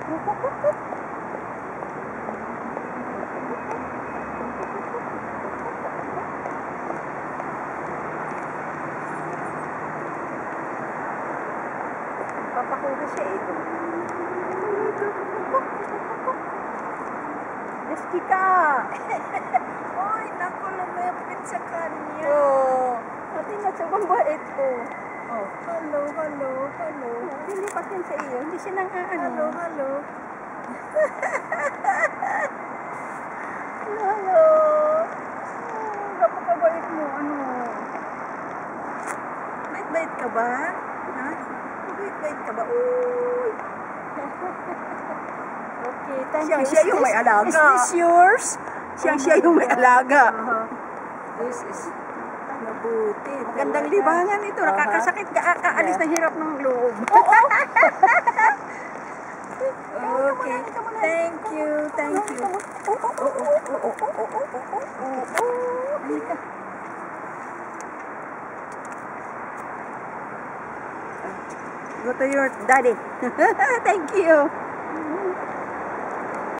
Papakuha siya eh. Yes, kita! Uy, naku, lumipit sa kanya. Oo. Pati nga sa bambait ko. Oh, hello, hello, hello. Lilipat yan sa iyo. Hindi siya nang aano. Hello, hello. Hello. Napakabait mo. Ano? Bait-bait ka ba? Ha? Bait-bait ka ba? Uy. Okay, thank you. Siya yung may alaga. Is this yours? Siya yung may alaga. This is Mabuti. gandang libangan ito. Nakakasakit. Kaalis na hirap ng loob. Okay. Thank you. Thank you. Go to your daddy. Thank you.